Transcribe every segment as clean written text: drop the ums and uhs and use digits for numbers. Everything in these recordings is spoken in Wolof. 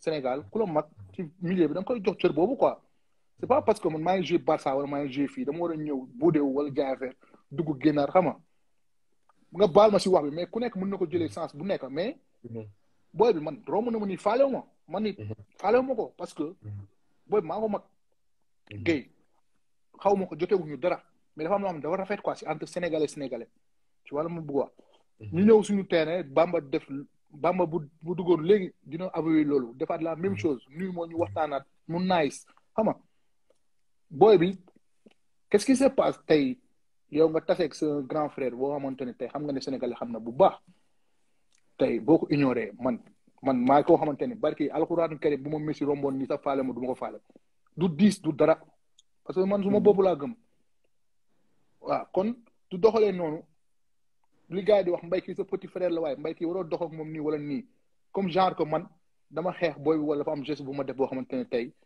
Sénégal ku la mag ci milieu bi da nga koy jox cër boobu quoi c'est pas parce que man maa ngi joué Barça wala maa ngi joué fii dama war a ñëw buudewu wala jaay affaire dugg génnaar xam nga baal ma si wax bi mais ku nekk mën na ko jëlee sens bu nekk mais booy bi man romb na ma nii faalewu ma man nit faalewu ma ko parce que booy bi maa ko mag géy xaw ma ko jotewuñu dara mais dafa am loo xam ne dafa rafet quoi si entre sénégalais ci wàlla ma bëgg wax ñu ñëw suñu terrain Bamba bu duggoon léegi dina avouer loolu defaat la même chose nuyu moo ñu waxtaanaat mu nice xam nga booy bi qu'est-ce qui se passe tey yow nga taseeg sa grand frère boo xamante ne tey xam nga ne sénégalais xam na bu baax tey boo ko ignoré man maa koo xamante ne barki alxuraanu karim bu ma Messi romboon ni sax faale ma du ma ko faale du diis du dara parce que man su ma bopp laa gëm waaw kon du doxalee noonu li gars yi di wax mbay kii sa petit frère la waaye mbay kii waroo dox ak moom nii wala nii comme genre que man dama xeex booy bi wala dafa am geste bu ma def boo xamante ne tey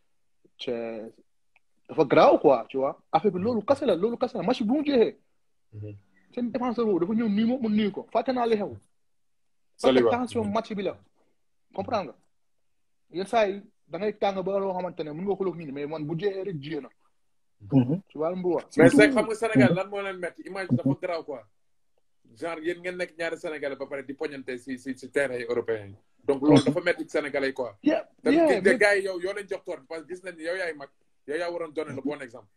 dafa graaw quoi tu vois affaire bi loolu kase la match bi bu mu jeexee seen défenseur boobu dafa ñëw nuyu ma mu nuyu ko fàtte naa li xew parce que tension match bi la comprendre nga yenn saa yi da ngay tàng ba loo xamante ne mën nga xuloog nit ñi mais man bu jeexee rek jiyee na tu vois mu wax mais c'est xam nga Sénégal lan moo leen metti image dafa graaw quoi genre yéen ngeen nekk ñaari sénégalais ba pare di poñante si terrain yi européen yi donc loolu dafa metti ci sénégalais yi quoi te gars yi yow yoo leen jox toor parce que gis nañ yow yaay mag yow yaa waroon donner le bon exemple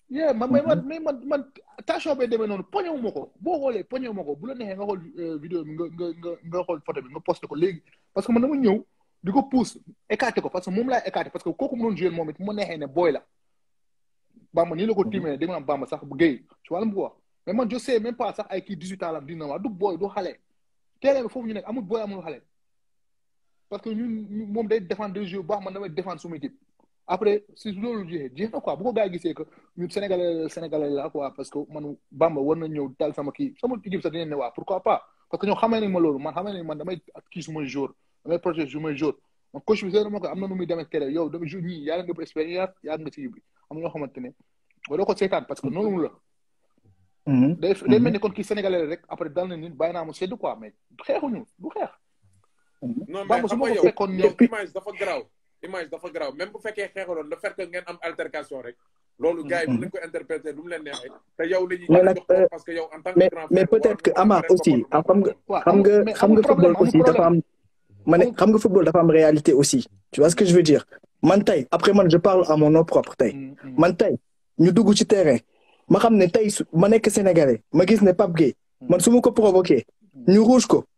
man tension bay demee noonu poñewu ma ko boo xoolee poñewu ma ko bu la neexee nga xool vidéo bi nga xool photo bi nga posté ko léegi parce que man dama ñëw di ko pousse écarté ko parce que moom laay écarté parce que kooku mu doon joué moom it mu neexee ne booy la Bamba nii la ko tiimee dégg nga Bamba sax bu géey ci wàllum bu wax mais man je sais même pas sax ay kii 18 ans la dina ma du booy du xale terrain bi foofu ñu nekk amul booy amul xale parce que ñun moom day défendre des jeux bu baax man damay défendre suma équipe après si loolu jeex na quoi bu ko gars yi gisee que ñun sénégalais la quoi parce que man Bamba war na ñëw dal sama équipe sax dinañ ne waa pourquoi pas parce que ñoo xamee nañ ma loolu man xamee nañ man damay kii sumay jour damay protéger sumay jour man coach bi seetlu ma ko am na nu muy demee terrain yow dama jour ñii yàlla nga expérience yàlla nga ci yibbi am na ñoo xamante ne ba doo ko seetaan parce que noonu la day mel ni kon kii sénégalais rek après dal na nit bàyyi naa mu sedd quoi mais xeexuñu du xeex non mais xam nga yow image dafa garaaw même bu fekkee xeexaloon le fait que ngeen am altercation rek loolu gars yi mën nañu ko interpréter lu mu leen neexee te yow la ñuy jox parce que yow en tant que grand frère mais peut-être que Ama aussi xam nga football aussi dafa am xam nga football dafa am réalité aussi tu vois ce que je veux dire man tey après man je parle à mon nom propre tey man tey ñu dugg ci terrain ma xam ne tey ma nekk sénégalais ma gis ne Pape Gueye man su ma ko provoqué ñu rouge ko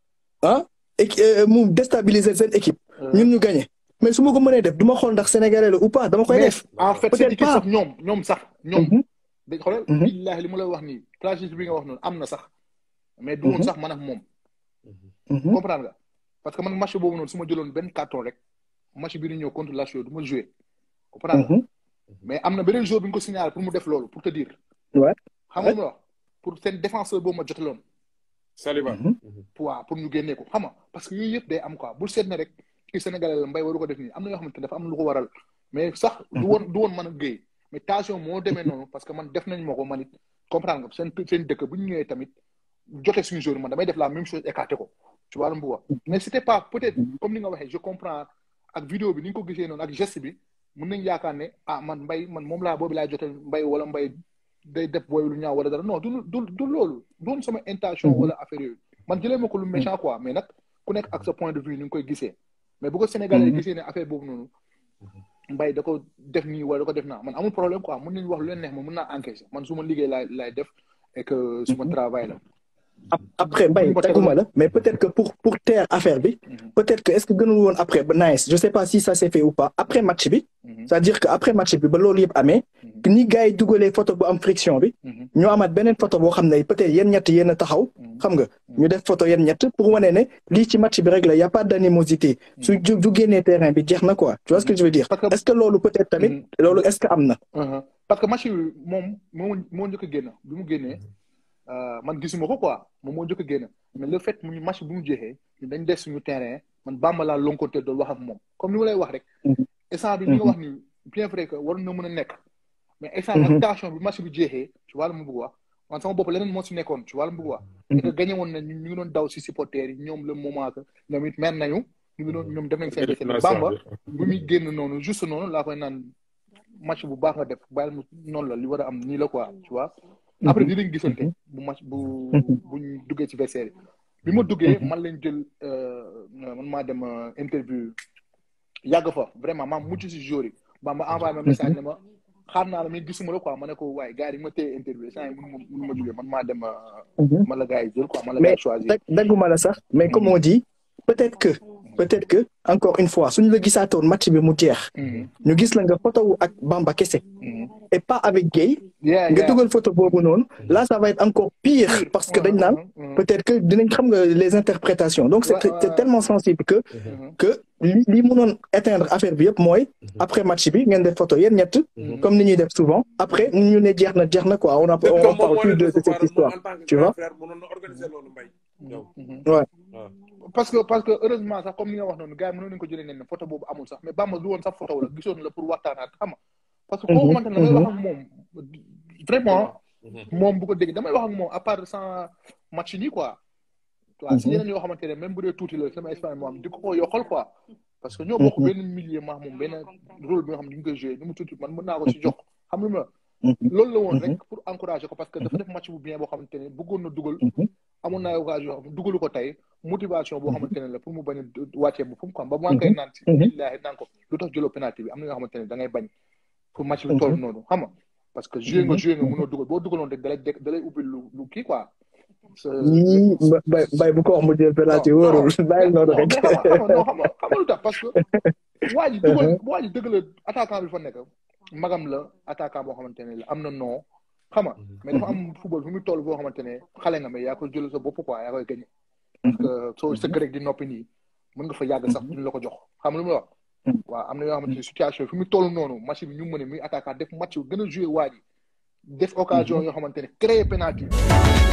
mu déstabiliser seen équipe ñun ñu gagné mais su ma ko mënee def du ma xool ndax sénégalais la ou pas dama koy def. en fait seen équipe sax ñoom sax ñoom. dañ xoolal billaahi li mu lay wax nii plagiat bi nga wax noonu am na sax mais du woon sax man ak moom. comprendre nga parce que man match boobu noonu su ma jëloon benn carton rek match bi ñu ñëw contre Lazio du ma joué. comprendre nga mais am na beneen jour bi ñu ko signalé pour mu def loolu pour te dire. ouais xam nga lu ma wax pour seen défenseur boobu ma jotaloon. Saliba. pour ñu génnee ko xam nga parce que yooyu yëpp day am quoi bul seet ne rek. kii sénégalais la mbay waru ko def nii am na yoo xamante ne dafa am lu ko waral mais sax du woon mën a géey mais tension moo demee noonu parce que man def nañ ma ko man it comprendre nga seen dëkk bu ñu ñëwee tamit jote suñu jour man damay def la même chose écarté ko tu vois lu mu wax mais c'était pas peut-être comme ni nga waxee je comprends ak vidéo bi ni nga ko gisee noonu ak geste bi mën nañ yaakaar ne man mbay man moom laa boobu laay jote mbay wala mbay day def booy lu ñaaw wala dara non du loolu doon sama intention wala affaire yooyu man jëlee ma ko lu méchant quoi mais nag ku nekk ak sa point de vue ni nga koy gisee mais bu ko Sénégalais gisee ne affaire boobu noonu mbay da ko def nii wala da ko def naa man amul problème quoi mën nañu wax lu leen neex ma mën naa encaisser man su ma liggéey laay def et que suma travail la. après Mbaye teguma la mais peut-être que pour taire affaire bi peut-être que est-ce que gënul woon après ba nice je sais pas si ça s'est fait ou pas après match bi c'est-à-dire que après match bi ba loolu yëpp amee ni gars yi dugalee photo bu am friction bi ñu amaat beneen photo boo xam ne peut-être yéen ñett yéen a taxaw xam nga ñu def photo yéen ñett pour wane ne lii ci match bi rek la y a pas d'animosité su ju génnee terrain bi jeex na quoi tu vois ce que je veux dire est-ce que loolu peut-être tamit loolu est-ce que am na parce que match bi moo njëkk a génn bi mu génnee man gisuma ko quoi moom moo njëkk a génn mais le fait mu match bu mu jeexee ñu dañ des suñu terrain man Bamba laa lonkonteel doon wax ak moom comme ni ma lay wax rek instant bi ni nga wax ni bien vrai que waroon na mën a nekk mais instant ak tension bi match bi jeexee ci wàllu mu bëgg wax man sama bopp leneen moo si nekkoon ci wàllu mu bëgg wax et que gagné woon na ñu ngi doon daw si supporters yi ñoom le moment que ñoom it mer nañu ñu ngi doon ñoom def nañ seen vaisselle Bamba bu muy génn noonu juste noonu laa koy naan match bu baax nga def bàyyil mu noonu la li war a am nii la quoi tu vois après dinañ gisante bu match buñ duggee ci vaisselle bi ma duggee man lañ jël man maa dem interview yàgg fa vraiment maa mujj si jour yi Bamba envoyé ma message ne ma xaar naa la mais gisuma la quoi ma ne ko waaye gars yi ma téye interview saa yi mënu ma jógee man maa dem ma la gars yi jël quoi ma la gars yi choisir mais dagguma la sax mais comme on dit peut-être que encore une fois suñu la gisaatoon match bi mu jeex ñu gis la nga photo ak Bamba kese et pas avec Gueye nga dugal photo boobu noonu là ça va être encore pire parce que dañ naan peut-être que dinañ xam nga les interprétations donc c'est tellement sensible que li mënoon éteindre affaire bi yëpp mooy après match bi ngeen def photo yéen ñett comme ni ñuy def souvent après ñu ne jeex na quoi on parle plus de cette histoire tu vois ouais parce que heureusement sax comme ni nga wax noonu gars yi mënoon nañu ko jëlee ne photo boobu amul sax mais Bamba lu woon sax photo la gisoon la pour waxtaanaat xam nga parce que koo xamante ne damay wax ak moom vraiment moom bu ko dégg damay wax ak moom à part sans match nii quoi waaw si yeneen yoo xamante ne même bu dee tuuti la sama Espagne moom di ko yokkal quoi parce que ñoo bokk benn milieu maa moom benn rôle bi nga xam ne ñu ngi koy joué ni mu tuuti man mën naa ko si jox xam lu ma loolu la woon rek pour encourager ko parce que dafa def match bu bien boo xamante ne bëggoon na dugal amoon naa occasion dugalu ko tey motivation boo xamante ne la pour mu bañ a wàccee bu fu mu quoi ba maa ngi koy naan si billaahi naan ko lu tax jëloo penalty bi am na yoo xamante ne da ngay bañ pour match bi toll noonu xam nga parce que joué nga mënoo dugal boo dugaloon rek dalay ubbi lu kii quoi bay bu ko wax mu jël penalty wóorul bàyyi noonu rek xam nga lu tax parce que waa ji dëgg la attaquant bi fa nekk magam la attaquant boo xamante ne la am na non xam nga mais dafa am football fu muy toll boo xamante ne xale nga mais yaa koy jël sa bopp quoi yaa koy gagné parce que soo sëgg rek di noppi nii mën nga fa yàgg sax duñ la ko jox xam lu mu wax waaw am na yoo xamante ne situation fu muy toll noonu match bi ñu mën a muy attaquant def match gën a joué waa ji def occasion yoo xamante ne créer penalty